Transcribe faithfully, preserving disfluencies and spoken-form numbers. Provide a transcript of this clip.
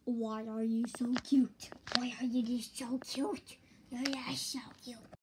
Why are you so cute? Why are you just so cute? You're just so cute.